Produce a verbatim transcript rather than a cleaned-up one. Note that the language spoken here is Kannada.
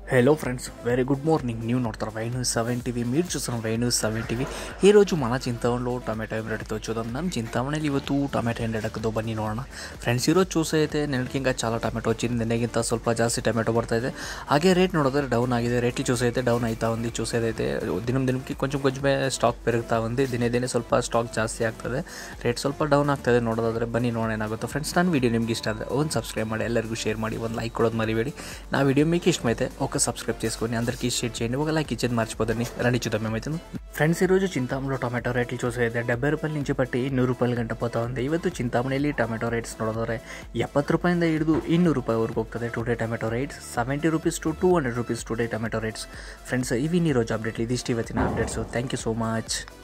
Hello friends, very good morning. న్యూ నోడతారు వైను సెవెన్ టీవీ. మీరు చూస్తున్న వైను సెవెನ್ టీವಿ. ಈರೋಜು మన చింతామణిలో ಟೊಮೆಟೊ ರೇಟ್తో చూద్దాం. ನಮ್ಮ చింತಾಮಣಿಲಿ ಇವತ್ತು ಟೊಮೆಟೊ ಹೆಂಗೆ ಬನ್ನಿ ನೋಡೋಣ ಫ್ರೆಂಡ್ಸ್. ಈರೋಜು చూసే అయితే ನೆನಕಿಂಗ చాలా ಟೊಮೆಟೊ వచ్చింది. ನೆನೆಗಿಂತ ಸ್ವಲ್ಪ ಜಾಸ್ತಿ ಟೊಮೆಟೊ ಬರ್ತಾ ಇದೆ. ಹಾಗೆ ರೇಟ್ ನೋಡಿದ್ರೆ డౌన్ ಆಗಿದೆ. రేట్లు చూసే అయితే డౌన్ అవుతా ఉంది. చూసేదైతే దినం దినంకి కొంచెం కొంచెమే ಸ್ಟಾಕ್ పెరుగుతా ఉంది. ದಿನೇ ದಿನೇ ಸ್ವಲ್ಪ ಸ್ಟಾಕ್ ಜಾಸ್ತಿ ಆಗ್ತದೆ, ರೇಟ್ ಸ್ವಲ್ಪ ಡೌನ್ ಆಗ್ತದೆ. ನೋಡೋದಾದ್ರೆ ಬನ್ನಿ ನೋಡೋಣ ಏನಾಗುತ್ತೋ ಫ್ರೆಂಡ್ಸ್. ನನ್ನ ವೀಡಿಯೋ ನಿಮ್ಗೆ ಇಷ್ಟ ಆದರೆ ಒಂದು ಸಬ್ಸ್ಕ್ರೈಬ್ ಮಾಡಿ, ಎಲ್ಲರಿಗೂ ಶೇರ್ ಮಾಡಿ, ಒಂದು లైక్ ಕೊಡೋದು మరివేడి. నా వీడియో మీకు ఇష్టమైతే ఒక సబ్స్క్రైబ్ చేసుకొని అందరికీ షేర్ చేయండి, ఒక లైక్ ఇచ్చేది మర్చిపోదండి. రండి చూద్దాం ఏమైతే ఫ్రెండ్స్. ఈరోజు చింతామణిలో ಟೊಮೆಟೊ ರೇట్లు చూసేది డెబ్బై ರೂಪಾಯಿ నుంచి ಪಟ್ಟಿ ನೂರು ರೂಪಾಯಿ ಗಂಟೆ పోతా ఉంది. ಇವತ್ತು చింತಾಮಣಿಯಲ್ಲಿ ಟೊಮೆಟೊ ರೇಟ್ಸ್ ನೋಡಿದ್ರೆ ಎಪ್ಪತ್ತು ರೂಪಾಯಿಂದ ಹಿಡಿದು ಇನ್ನೂರು ರೂಪಾಯಿವರೆಗೂ ಹೋಗ್ತದೆ. Today tomato rates seventy rupees to two hundred rupees today tomato rates friends. ಇವಿನ ಈರೋಜು ಅಪ್ಡೇಟ್ ಇದಿಷ್ಟು ಇವತ್ತಿನ updates. Thank you so much.